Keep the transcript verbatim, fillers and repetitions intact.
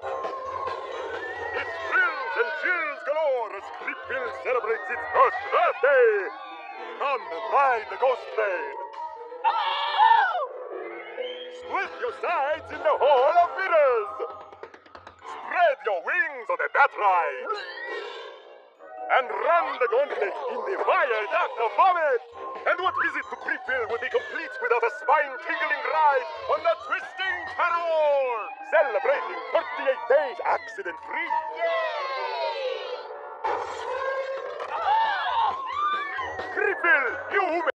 It's thrills and chills galore as Creepville celebrates its first birthday. Come and ride the ghost train. Split your sides in the Hall of Mirrors. Spread your wings on the Bat Ride. And run the gauntlet in the Viaduct of Vomit. And what visit to Creepville would be complete without a spine-tingling ride on the Twisting Terror! Celebrating forty-eight days accident-free. Creepville, you